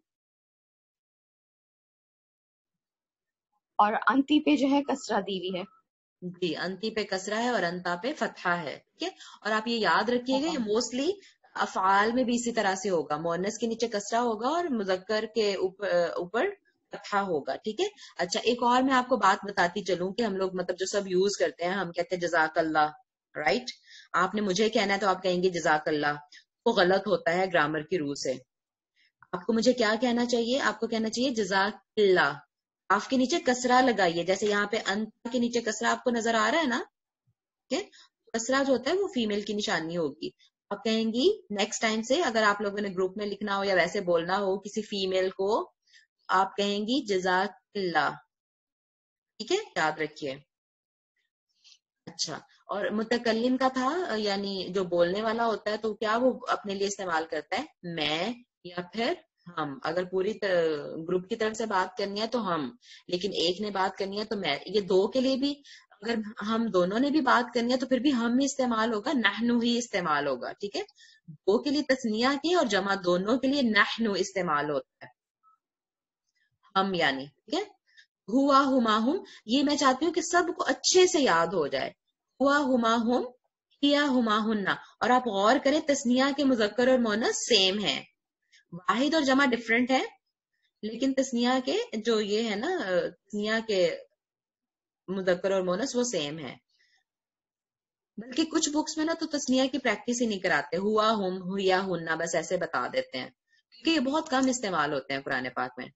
اور انتی پہ جو ہے کسرہ دی ہوئی ہے. جی، انتی پہ کسرہ ہے اور انتا پہ فتحہ ہے. ٹھیک ہے، اور آپ یہ یاد رکھیے گا یہ موسٹلی افعال میں بھی اسی طرح سے ہوگا، مؤنث کے نیچے کسرہ ہوگا اور مذکر کے اوپر فتحہ ہوگا. ٹھیک ہے. اچھا، ایک اور میں آپ کو بات بتاتی چلوں کہ ہم لوگ مطلب جو سب یوز کرتے ہیں، ہم کہتے ہیں جزاک اللہ، رائٹ. آپ نے مجھے کہنا ہے تو آپ کہیں گے جزاک اللہ، وہ غلط ہوتا ہے گرامر کی روح سے. آپ کو مجھے کیا کہنا چاہیے؟ آپ کو کہنا چاہیے جزاک اللہ. آپ کے نیچے کسرہ لگائیے، جیسے یہاں پہ انت کے نیچے کسرہ آپ کو نظر آ رہا ہے نا. ٹھیک ہے، کسرہ جو ہوتا ہے وہ فیمیل کی نشانی ہوگی. آپ کہیں گی نیکسٹ ٹائم سے اگر آپ لوگوں نے گروپ میں لکھنا ہو یا ویسے بولنا ہو کسی فیمیل کو، آپ کہیں گی جزاک اللہ. ٹھیک ہے، یاد رکھیے. اچھا، اور متکلم کا تھا یعنی جو بولنے والا ہوتا ہے تو کیا وہ اپنے لیے استعمال کرتا ہے میں یا پھر ہم. اگر پوری گروپ کی طرف سے بات کرنی ہے تو ہم، لیکن ایک نے بات کرنی ہے تو میں. یہ دو کے لیے بھی اگر ہم دونوں نے بھی بات کرنی ہے تو پھر بھی ہم ہی استعمال ہوگا، نحنو ہی استعمال ہوگا. ٹھیک ہے، دو کے لیے تسنیہ کی اور جمع دونوں کے لیے نحنو استعمال ہوتا ہے، ہم یعنی. ٹھیک ہے، ہوا ہما ہم، یہ میں چاہتی ہوں کہ سب کو اچھے سے یاد ہو جائے. ہوا ہما ہم، ہیا ہما ہننا. اور آپ غور کریں تسنیہ کے مذکر اور مؤنث سیم ہیں، واحد اور جمع ڈفرنٹ ہے، لیکن تسنیہ کے جو یہ ہے نا تسنیہ کے مذکر اور مؤنث وہ سیم ہے. بلکہ کچھ بکس میں نا تو تسنیہ کی پریکٹس ہی نہیں کراتے، ہوا ہم ہیا ہننا بس ایسے بتا دیتے ہیں، کیونکہ یہ بہت کم استعمال ہوتے ہیں قرآن پاک میں.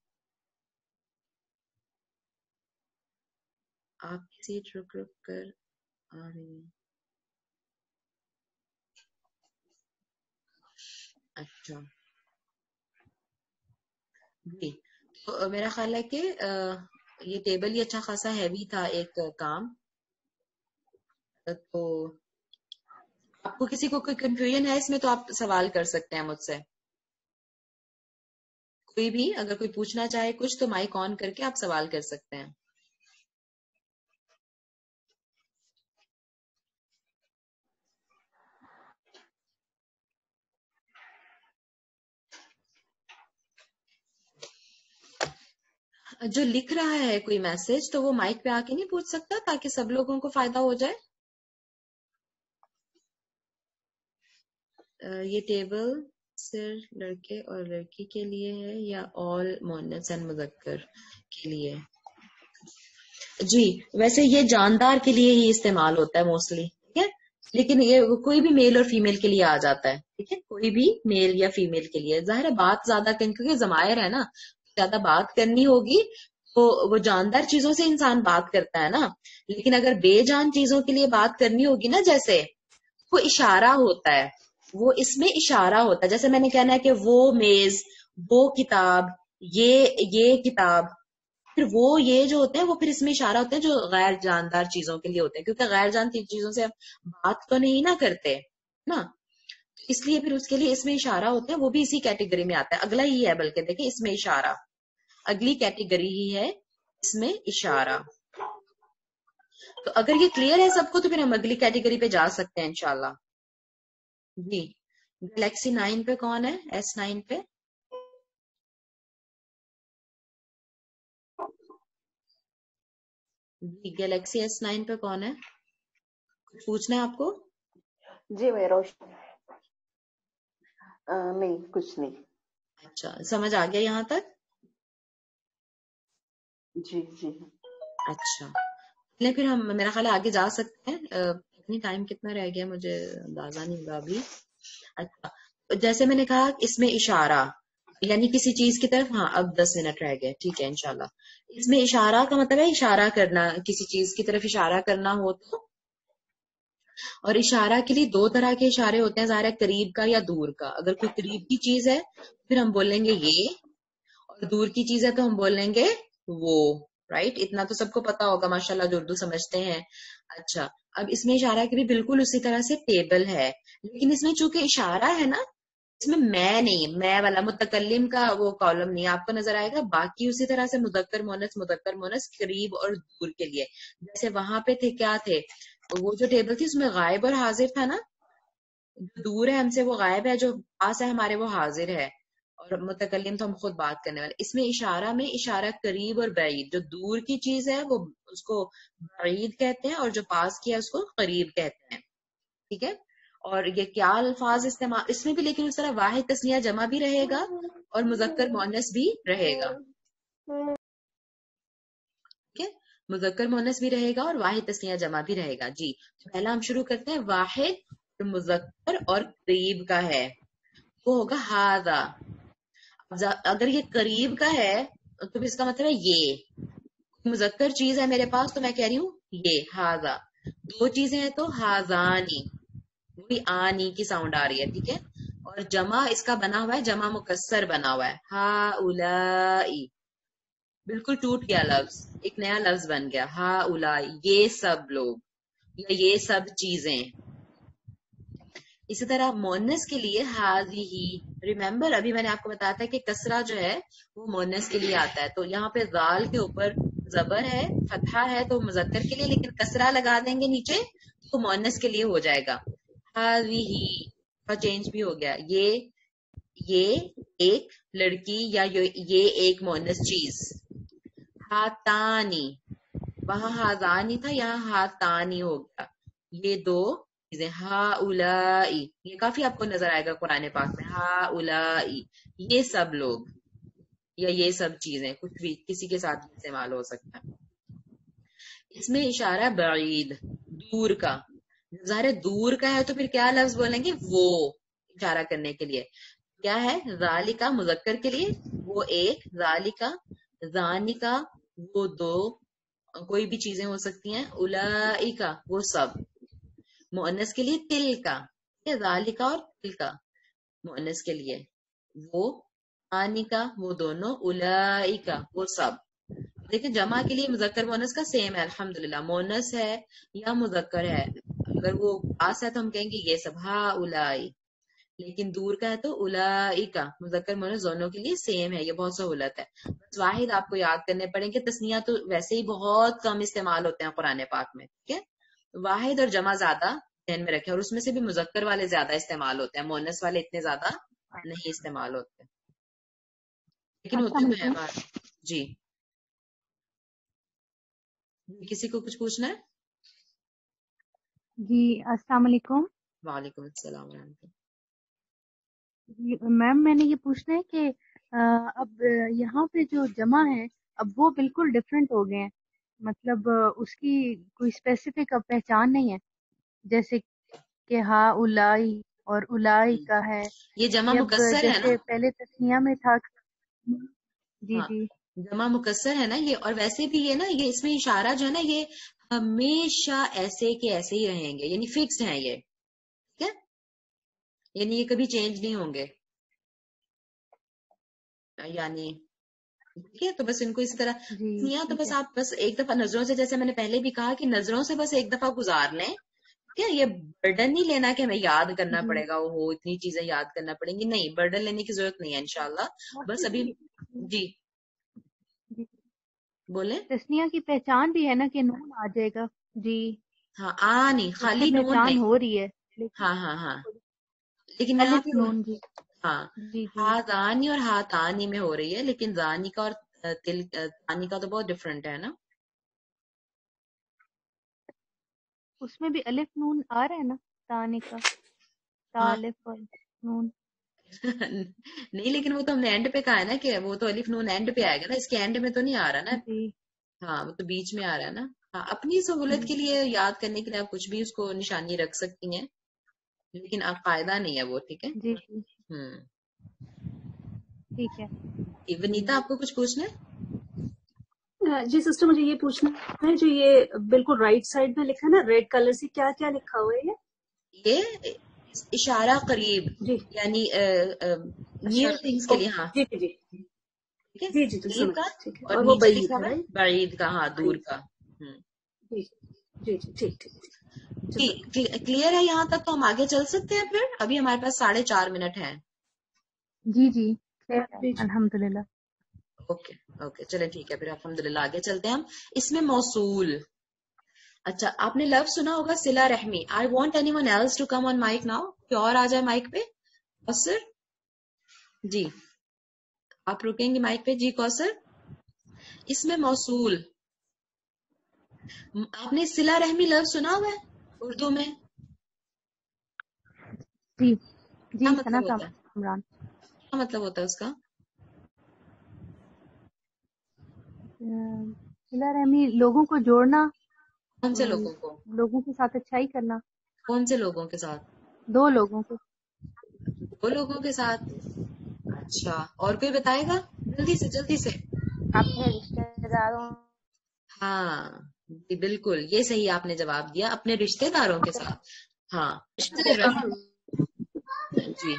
آپ کی سیٹ رک رک کر آ رہی ہے. اچھا جی، تو میرا خیال ہے کہ یہ ٹیبل ہی اچھا خاصا ہیوی تھا ایک کام. تو آپ کو کسی کو کوئی کنفیوژن ہے اس میں تو آپ سوال کر سکتے ہیں مجھ سے، کوئی بھی اگر کوئی پوچھنا چاہے کچھ تو مائک آن کر کے آپ سوال کر سکتے ہیں. جو لکھ رہا ہے کوئی میسج تو وہ مائک پہ آ کے نہیں پوچھ سکتا تاکہ سب لوگوں کو فائدہ ہو جائے؟ یہ ٹیبل صرف لڑکے اور لڑکی کے لیے ہے یا آل مؤنث اینڈ مذکر کے لیے؟ جی ویسے یہ جاندار کے لیے ہی استعمال ہوتا ہے موسٹلی. ٹھیک ہے، لیکن یہ کوئی بھی میل اور فیمیل کے لیے آ جاتا ہے. ٹھیک ہے، کوئی بھی میل یا فیمیل کے لیے. ظاہر ہے بات زیادہ کریں کیونکہ ضمائر ہے نا، زیادہ بات کرنی ہوگی تو وہ جاندار چیزوں سے انسان بات کرتا ہے نا، لیکن اگر بے جان چیزوں کے لیے بات کرنی ہوگی نا، جیسے وہ اشارہ ہوتا ہے، وہ اس میں اشارہ ہوتا ہے. جیسے میں نے کہنا ہے کہ وہ میز، وہ کتاب، یہ یہ کتاب، پھر وہ یہ جو ہوتے ہیں وہ پھر اس میں اشارہ ہوتے ہیں جو غیر جاندار چیزوں کے لیے ہوتے ہیں، کیونکہ غیر جان چیزوں سے بات تو نہیں نہ کرتے نا، اس لیے پھر اس کے لیے اس میں اشارہ ہوتے ہیں. وہ بھی اسی کیٹیگری میں آتا ہے، اگلا ہی ہے بلکہ دیکھیں اس میں اشارہ، اگلی کیٹیگری ہی ہے اس میں اشارہ. تو اگر یہ کلیئر ہے سب کو تو پھر ہم اگلی کیٹیگری پہ جا سکتے ہیں انشاءاللہ. جی گلیکسی نائن پہ کون ہے؟ ایس نائن پہ جی گلیکسی ایس نائن پہ کون ہے؟ کچھ پوچھنا ہے آپ کو؟ جی میں روشنی نہیں کچھ نہیں. اچھا سمجھ آ گیا یہاں تک؟ جی جی اچھا چلیں پھر ہم میرا خیال ہے آگے جا سکتے ہیں. اتنی ٹائم کتنا رہ گیا مجھے اندازہ نہیں ہوگا ابھی. اچھا جیسے میں نے کہا اس میں اشارہ یعنی کسی چیز کی طرف، ہاں اب دس منٹ رہ گئے، ٹھیک ہے انشاءاللہ. اس میں اشارہ کا مطلب ہے اشارہ کرنا، کسی چیز کی طرف اشارہ کرنا ہو تو. اور اشارہ کے لیے دو طرح کے اشارے ہوتے ہیں ظاہر ہے، قریب کا یا دور کا. اگر کوئی قریب کی چیز ہے پھر ہم بولیں گے یہ، اور دور کی چیز ہے تو ہم بولیں گے وہ. Right right? اتنا تو سب کو پتا ہوگا ماشاءاللہ جو اردو سمجھتے ہیں. اچھا اب اس میں اشارہ کے بھی بالکل اسی طرح سے ٹیبل ہے، لیکن اس میں چونکہ اشارہ ہے نا، اس میں میں نہیں، میں والا متکلم کا وہ کالم نہیں آپ کو نظر آئے گا. باقی اسی طرح سے مذکر مؤنث مذکر مؤنث قریب اور دور کے لیے. جیسے وہاں پہ تھے کیا تھے، وہ جو ٹیبل تھی اس میں غائب اور حاضر تھا نا، جو دور ہے ہم سے وہ غائب ہے، جو پاس ہے ہمارے وہ حاضر ہے، اور متکلم تو ہم خود بات کرنے والے. اس میں اشارہ میں اشارہ قریب اور بعید، جو دور کی چیز ہے وہ اس کو بعید کہتے ہیں اور جو پاس کی ہے اس کو قریب کہتے ہیں. ٹھیک ہے، اور یہ کیا الفاظ استعمال اس میں بھی، لیکن اس طرح واحد تسنیہ جمع بھی رہے گا اور مذکر مؤنث بھی رہے گا. ٹھیک ہے، مذکر مؤنث بھی رہے گا اور واحد تسنیہ جمع بھی رہے گا. جی پہلا ہم شروع کرتے ہیں واحد مذکر اور قریب کا ہے، وہ ہوگا ہاذا. اگر یہ قریب کا ہے تو اس کا مطلب ہے یہ مذکر چیز ہے میرے پاس تو میں کہہ رہی ہوں یہ ہاذا. دو چیزیں ہیں تو ہاذانی، وہی آنی کی ساؤنڈ آ رہی ہے. ٹھیک ہے، اور جمع اس کا بنا ہوا ہے، جمع مکسر بنا ہوا ہے، ہا اولائی. بالکل ٹوٹ گیا لفظ، ایک نیا لفظ بن گیا، ہا اولائی، یہ سب لوگ یا یہ سب چیزیں. اسی طرح مونس کے لیے ہاذیہی، ریممبر ابھی میں نے آپ کو بتایا تھا کہ کسرہ جو ہے وہ مونس کے لیے آتا ہے، تو یہاں پہ ذال کے اوپر زبر ہے، فتحہ ہے تو مذکر کے لیے، لیکن کسرہ لگا دیں گے نیچے تو مونس کے لیے ہو جائے گا. ہاذیہی کا چینج بھی ہو گیا، یہ یہ ایک لڑکی یا یہ ایک مونس چیز. ہاتانی، وہاں ہاذانی تھا، یہاں ہاتانی ہو گیا، یہ دو چیزیں. ہا اولائی، یہ کافی آپ کو نظر آئے گا قرآن پاک میں. ہا اولائی، یہ سب لوگ یا یہ سب چیزیں، کچھ بھی کسی کے ساتھ بھی استعمال ہو سکتا ہے. اس میں اشارہ بعید، دور کا. ظاہر دور کا ہے تو پھر کیا لفظ بولیں گے؟ وہ، اشارہ کرنے کے لیے. کیا ہے؟ ذالکا مذکر کے لیے وہ ایک، ذالکا ذانکا وہ دو، کوئی بھی چیزیں ہو سکتی ہیں. اولئکا وہ سب. مؤنث کے لیے تل کا، ذالکا اور تل کا مؤنث کے لیے وہ، آنکا وہ دونوں، اولئکا وہ سب. دیکھیں جمع کے لیے مذکر مؤنث کا سیم ہے الحمدللہ، مؤنث ہے یا مذکر ہے، اگر وہ پاس ہے تو ہم کہیں گے یہ سب ہا اولائی، لیکن دور کا ہے تو اولئکا مذکر مؤنث دونوں کے لیے سیم ہے. یہ بہت سہولت ہے. بس واحد آپ کو یاد کرنے پڑیں کہ تسنیہ تو ویسے ہی بہت کم استعمال ہوتے ہیں قرآن پاک میں، ٹھیک ہے. واحد اور جمع زیادہ ذہن میں رکھیں، اور اس میں سے بھی مذکر والے زیادہ استعمال ہوتے ہیں، مؤنث والے اتنے زیادہ نہیں استعمال ہوتے، لیکن ہوتے السلام تو ہیں علیکم. بات. جی کسی کو کچھ پوچھنا ہے؟ جی السلام علیکم. وعلیکم السلام ورحمۃ اللہ. جی میم میں نے یہ پوچھنا ہے کہ آ، اب یہاں پہ جو جمع ہے اب وہ بالکل ڈفرینٹ ہو گئے ہیں، مطلب آ، اس کی کوئی اسپیسیفک اب پہچان نہیں ہے، جیسے کہ ہا اولائی اور اولائی ہم، کا ہے، یہ جمع یہ اب مکسر ہے نا. جیسے پہلے تسنیہ میں تھا. جی ہاں جی جمع مکسر ہے نا یہ، اور ویسے بھی یہ نا، یہ اس میں اشارہ جو ہے نا یہ ہمیشہ ایسے کے ایسے ہی رہیں گے، یعنی فکس ہیں یہ، ٹھیک ہے، یعنی یہ کبھی چینج نہیں ہوں گے. یعنی ٹھیک ہے، تو بس ان کو اسی طرح جی تسنیہ تو ٹھیک بس ہے. آپ بس ایک دفعہ نظروں سے، جیسے میں نے پہلے بھی کہا کہ نظروں سے بس ایک دفعہ گزار لیں، ٹھیک ہے. یہ برڈن نہیں لینا کہ ہمیں یاد کرنا جی پڑے گا، وہ اتنی چیزیں یاد کرنا پڑیں گی، نہیں، برڈن لینے کی ضرورت نہیں ہے انشاءاللہ. بس ابھی جی جی بولیں. تسنیہ کی پہچان بھی ہے نا کہ نون آ جائے گا. جی ہاں آ نہیں، اس سے خالی نون پہچان نہیں. ہو رہی ہے، لیکن ہاں ہاں ہاں، لیکن یہاں الف پہ نون. جی ہاں جی جی ہاتانی اور ہاتانی میں ہو رہی ہے، لیکن زانی کا اور تل تانی کا تو بہت ڈفرنٹ ہے نا. اس میں بھی الف نون آ رہا ہے نا، تانے کا، تا ہاں الف اور نون. نہیں، لیکن وہ تو ہم نے اینڈ پہ کہا ہے نا کہ وہ تو الف نون اینڈ پہ آئے گا نا، اس کے اینڈ میں تو نہیں آ رہا نا. جی ہاں وہ تو بیچ میں آ رہا ہے نا. ہاں اپنی سہولت کے لیے یاد کرنے کے لیے آپ کچھ بھی اس کو نشانی رکھ سکتی ہیں، لیکن اب قاعدہ نہیں ہے وہ، ٹھیک ہے. جی جی ہوں. ٹھیک ہے. ونیتا آپ کو کچھ پوچھنا ہے؟ جی سسٹر مجھے یہ پوچھنا ہے، جو یہ بالکل رائٹ سائڈ میں لکھا ہے نا ریڈ کلر سے، کیا کیا لکھا ہوا ہے یہ؟ یہ اشارہ قریب، جی یعنی اچھا نیئر تھنگس کے لیے. ہاں جی جی ٹھیک ہے، جی جی جی قریب سمجھ کا، ٹھیک ہے، اور اور وہ نیچے بعید لکھا ہے ہوا ہے رائٹ؟ بعید کا، ہاں دور کا. ہوں. جی جی جی ٹھیک ٹھیک ٹھیک. کلیئر ہے یہاں تک؟ تو ہم آگے چل سکتے ہیں پھر، ابھی ہمارے پاس ساڑھے چار منٹ ہیں. جی جی خیر ہے جی جی الحمد للہ. اوکے اوکے چلے ٹھیک ہے پھر الحمدللہ آگے چلتے ہیں ہم. اس میں موصول، اچھا آپ نے لفظ سنا ہوگا صلہ رحمی. I want anyone else to come on mic now, کہ اور آ جائے مائک پہ. کوثر جی آپ رکیں گے مائک پہ. جی کوثر، اس میں موصول، آپ نے صلہ رحمی لفظ سنا ہوا ہے اردو میں؟ جی کیا جی سنا مطلب تھا ہوتا ہے؟ عمران. کیا مطلب ہوتا ہے اس کا؟ صلہ رحمی لوگوں کو جوڑنا، کون سے ام، لوگوں کو؟ لوگوں کے ساتھ اچھائی کرنا. کون سے لوگوں کے ساتھ؟ دو لوگوں کو. دو لوگوں کے ساتھ. اچھا اور کوئی بتائے گا؟ جلدی سے جلدی سے. اپنے رشتہ داروں. ہاں جی بالکل، یہ صحیح آپ نے جواب دیا، اپنے رشتہ داروں کے ساتھ. ہاں رشتے دار. جی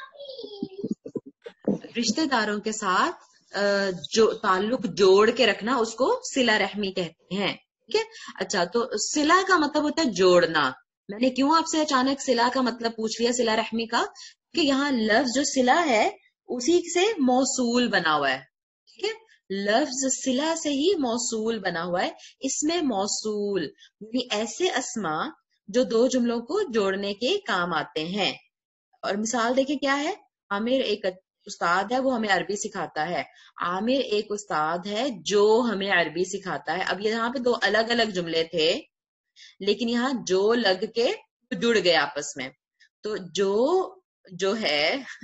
رشتہ داروں کے ساتھ جو تعلق جوڑ کے رکھنا اس کو صلہ رحمی کہتے ہیں، ٹھیک ہے. اچھا تو صلہ کا مطلب ہوتا ہے جوڑنا، میں نے کیوں آپ سے اچانک صلہ کا مطلب پوچھ لیا، صلہ رحمی کا، کہ یہاں لفظ جو صلہ ہے اسی سے موصول بنا ہوا ہے، ٹھیک ہے، لفظ صلہ سے ہی موصول بنا ہوا ہے. اس میں موصول یعنی ایسے اسما جو دو جملوں کو جوڑنے کے کام آتے ہیں. اور مثال دیکھیں کیا ہے، عامر ایک استاد ہے وہ ہمیں عربی سکھاتا ہے. عامر ایک استاد ہے جو ہمیں عربی سکھاتا ہے. اب یہاں پہ دو الگ الگ جملے تھے لیکن یہاں جو لگ کے جڑ گئے آپس میں. تو جو جو ہے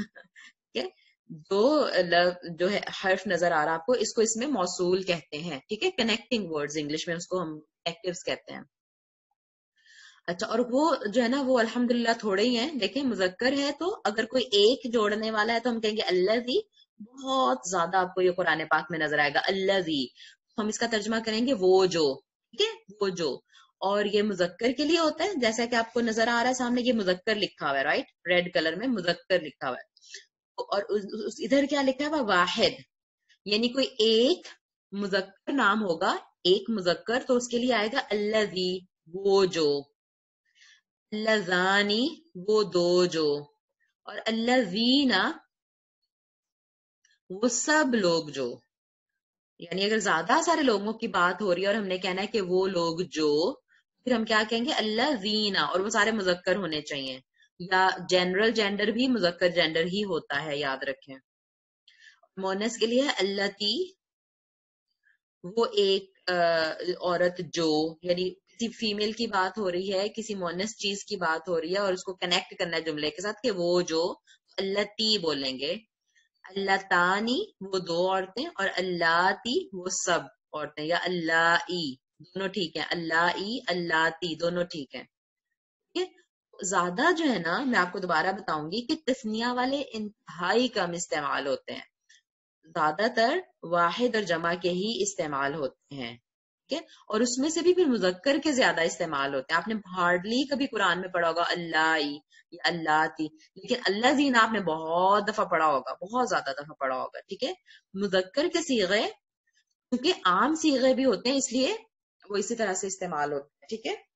جو جو ہے حرف نظر آ رہا آپ کو، اس کو اس میں موصول کہتے ہیں، ٹھیک ہے، کنیکٹنگ ورڈز انگلش میں اس کو ہم ایکٹیوز کہتے ہیں. اچھا، اور وہ جو ہے نا وہ الحمدللہ تھوڑے ہی ہیں. دیکھیں مذکر ہے تو اگر کوئی ایک جوڑنے والا ہے تو ہم کہیں گے الذی. بہت زیادہ آپ کو یہ قرآن پاک میں نظر آئے گا الذی. ہم اس کا ترجمہ کریں گے وہ جو، ٹھیک ہے، وہ جو. اور یہ مذکر کے لیے ہوتا ہے، جیسا کہ آپ کو نظر آ رہا ہے سامنے، یہ مذکر لکھا ہوا ہے، رائٹ، ریڈ کلر میں مذکر لکھا ہوا ہے. اور ادھر کیا لکھا ہوا، واحد، یعنی کوئی ایک مذکر نام ہوگا، ایک مذکر، تو اس کے لیے آئے گا الذی، وہ جو. اللذانی، وہ دو جو. اور الذین، وہ سب لوگ جو. یعنی اگر زیادہ سارے لوگوں کی بات ہو رہی ہے اور ہم نے کہنا ہے کہ وہ لوگ جو، پھر ہم کیا کہیں گے الذین، اور وہ سارے مذکر ہونے چاہیے. یا جنرل جینڈر بھی مذکر جینڈر ہی ہوتا ہے، یاد رکھیں. مونس کے لیے اللتی، وہ ایک عورت جو، یعنی کسی فیمیل کی بات ہو رہی ہے، کسی مونس چیز کی بات ہو رہی ہے اور اس کو کنیکٹ کرنا ہے جملے کے ساتھ کہ وہ جو، اللتی بولیں گے. اللتانی، وہ دو عورتیں، اور اللاتی، وہ سب عورتیں، یا اللائی، دونوں ٹھیک ہیں، اللائی اللاتی دونوں ٹھیک ہیں. زیادہ جو ہے نا، میں آپ کو دوبارہ بتاؤں گی کہ تثنیہ والے انتہائی کم استعمال ہوتے ہیں، زیادہ تر واحد اور جمع کے ہی استعمال ہوتے ہیں، ٹھیک ہے. اور اس میں سے بھی پھر مذکر کے زیادہ استعمال ہوتے ہیں. آپ نے ہارڈلی کبھی قرآن میں پڑھا ہوگا اللہ یا اللہ تی، لیکن اللہ زین آپ نے بہت دفعہ پڑھا ہوگا، بہت زیادہ دفعہ پڑھا ہوگا، ٹھیک ہے. مذکر کے صیغے کیونکہ عام صیغے بھی ہوتے ہیں اس لیے وہ اسی طرح سے استعمال ہوتے ہیں، ٹھیک ہے.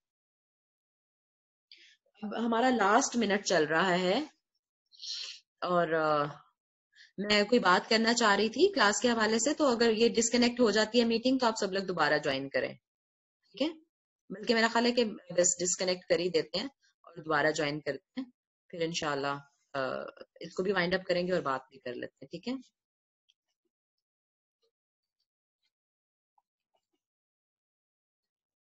اب ہمارا لاسٹ منٹ چل رہا ہے اور میں کوئی بات کرنا چاہ رہی تھی کلاس کے حوالے سے، تو اگر یہ ڈسکنیکٹ ہو جاتی ہے میٹنگ تو آپ سب لوگ دوبارہ جوائن کریں، ٹھیک ہے. بلکہ میرا خیال ہے کہ بس ڈسکنیکٹ کر ہی دیتے ہیں اور دوبارہ جوائن کرتے ہیں، پھر انشاءاللہ اس کو بھی وائنڈ اپ کریں گے اور بات بھی کر لیتے ہیں، ٹھیک ہے.